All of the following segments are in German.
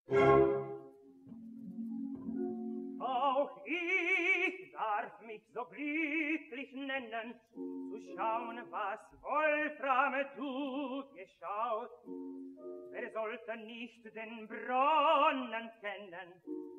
Auch ich darf mich so glücklich nennen, zu schauen, was Wolfram tut geschaut. Wer sollte nicht den Brunnen kennen?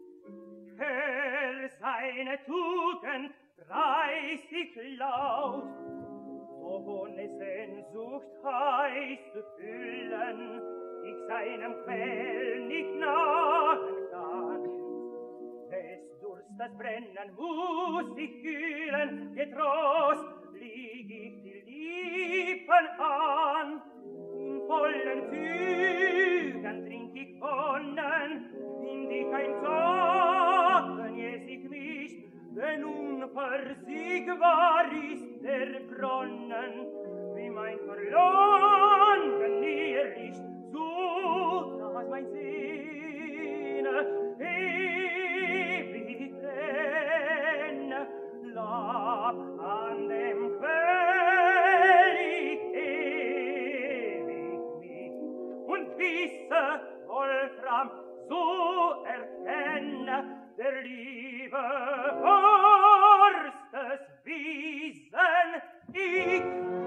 Hör seine Tugend preist sich laut, ohne Sehnsucht heiß zu füllen, ich seinem Quell nicht nahen kann. Des Durstes brennen muss ich kühlen, getrost lieg ich die Lippen an. In vollen Zügen trink ich Wonnen, in die kein Zagen je sich mischt, denn unversiegbar ist der Brunnen, wie mein Verlangen Irrlicht, so dass mein Sehne ewig brenne, lag an dem Quell ich ewig mich und wisse, Wolfram, so erkenne, der Liebe Forstes Wiesen ich.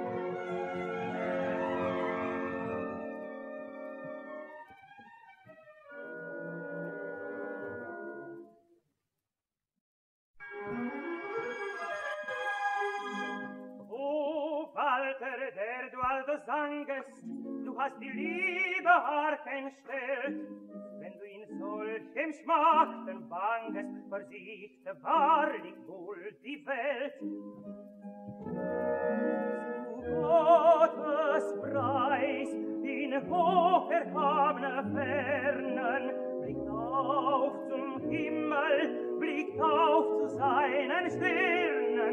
O Walter, der du also sangest, du hast die Liebe hart entstellt, wenn du in solchem Schmachten bangest, versiegte wahrlich wohl die Welt. Zu Gottes Preis in hocherhabner Fernen blickt auf zum Himmel, blickt auf zu seinen Sternen.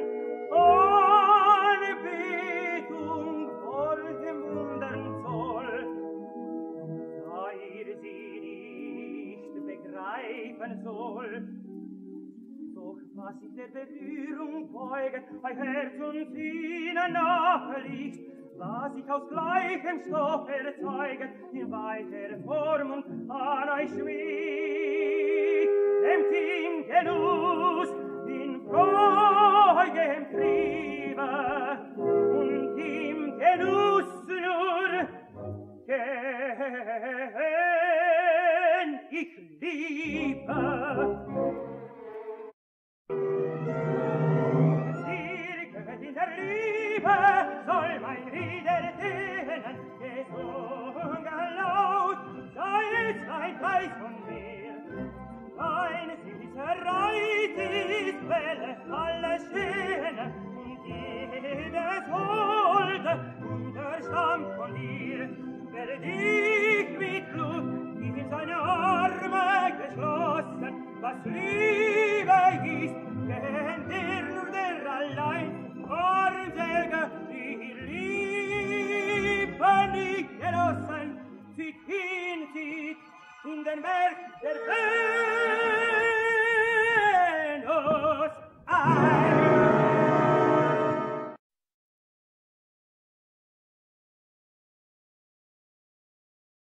Anbetung vollem Wundern Zoll, da ihr sie nicht begreifen soll. Doch was sich der Berührung beugen, bei Herz und Sinne nachliegt, was sich aus gleichem Stoff erzeugen, in weiter Form und an euch schmiegt, nehmt in Genuss, in freudigem Triebe und im Genuss nur kenn ich Liebe. In der Liebe soll mein Lieder tönen, gesungen laut, sei es ein Preis von mir. Ein süßer Reit ist Welle, alles Schöne und jedes Holde unterstammt von dir. Werde dich mit Blut in seine Arme geschlossen, was Liebe ist, kennt nur der allein. Armselge, die Liebe nicht genossen, zieht in den Berg der Welt.